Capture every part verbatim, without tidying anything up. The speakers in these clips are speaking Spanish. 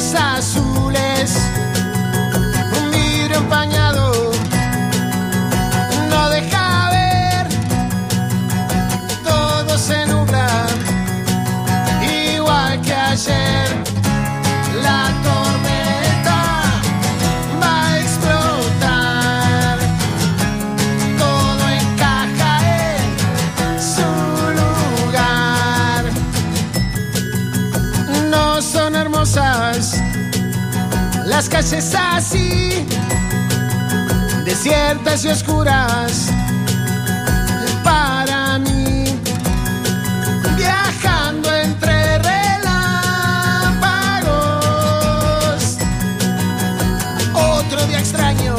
ojos azules, un vidrio empañado no deja ver, todo se nubla igual que ayer. La tormenta va a explotar, todo encaja en su lugar. No son hermosas las calles así, desiertas y oscuras para mí, viajando entre relámpagos. Otro día extraño,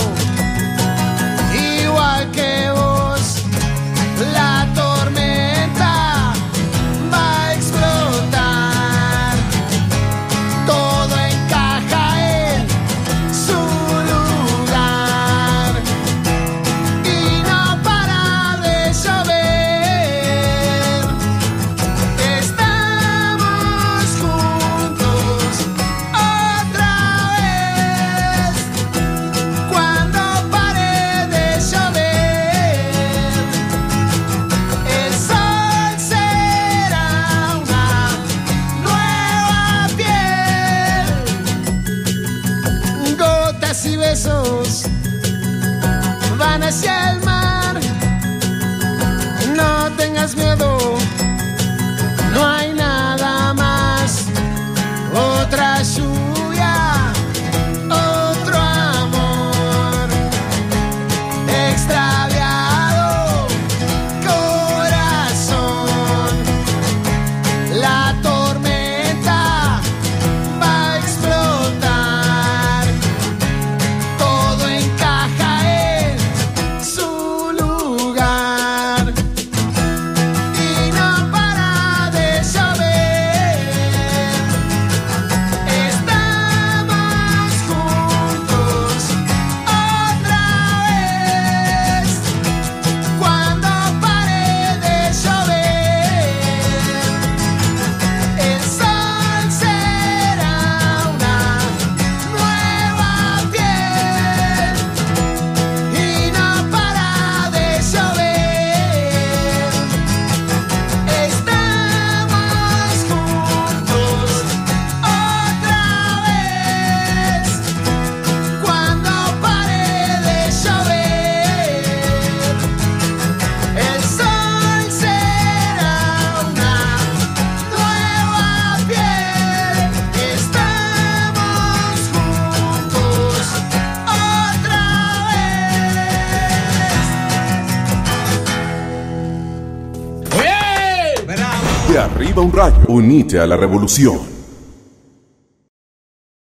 igual que vos. La tormenta va a explotar, todo encaja en su lugar y no para de llover. Estamos juntos otra vez. Cuando pare de llover, el sol será una nueva piel. Gotas y besos van hacia el mar. No tengas miedo, no hay nada más. Otra lluvia, otro amor, extraviado corazón. La tormenta va a explotar, todo encaja en su lugar y no para de llover. Estamos juntos otra vez. Cuando pare de llover, el sol será una nueva piel y no para de llover. Estamos juntos otra vez. Cuando pare de llover, el sol será una nueva piel. Estamos juntos otra vez. De arriba un rayo, unite a la revolución.